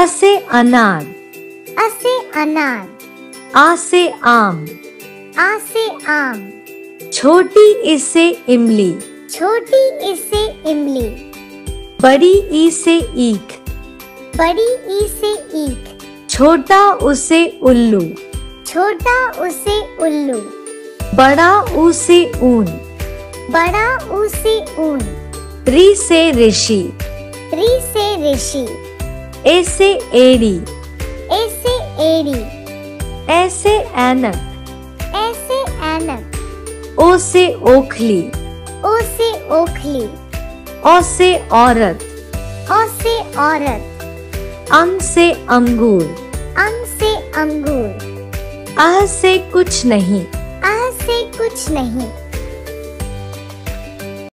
अ से अनार, अ से अनार। आ से आम, आ से आम। छोटी ई से इमली, छोटी ई से इमली। बड़ी ई से ईख, बड़ी ई से ईख। छोटा उ से उल्लू, छोटा उ से उल्लू। बड़ा ऊ से ऊन, बड़ा ऊ से ऊन। री से ऋषि, री से ऋषि। ए से एड़ी, ए से एड़ी। ए से ऐनक, ए से ऐनक। ओ से ओखली, ओ से ओखली। औ से औरत, औ से औरत। अं से अंगूर, अं से अंगूर। आह से कुछ नहीं, आह से कुछ नहीं।